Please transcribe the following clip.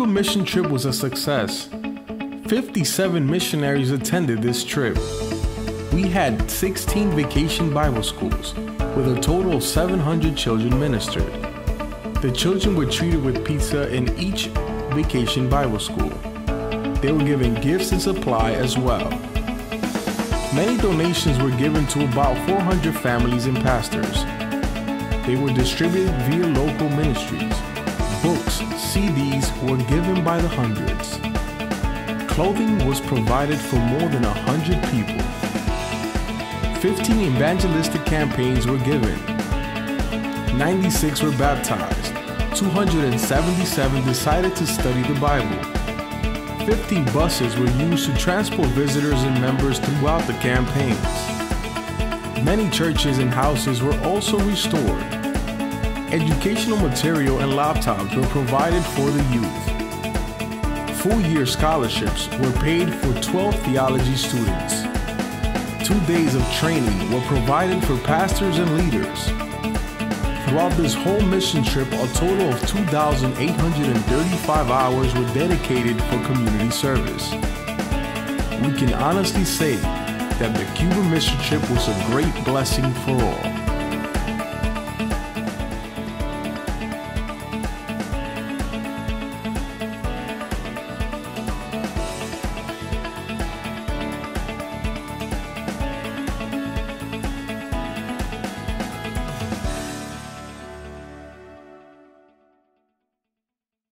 Cuba mission trip was a success. 57 missionaries attended this trip. We had 16 vacation Bible schools, with a total of 700 children ministered. The children were treated with pizza in each vacation Bible school. They were given gifts and supply as well. Many donations were given to about 400 families and pastors. They were distributed via local ministries. Books, CDs were given by the hundreds. Clothing was provided for more than 100 people. 15 evangelistic campaigns were given. 96 were baptized. 277 decided to study the Bible. 50 buses were used to transport visitors and members throughout the campaigns. Many churches and houses were also restored. Educational material and laptops were provided for the youth. Full-year scholarships were paid for 12 theology students. 2 days of training were provided for pastors and leaders. Throughout this whole mission trip, a total of 2,835 hours were dedicated for community service. We can honestly say that the Cuba mission trip was a great blessing for all.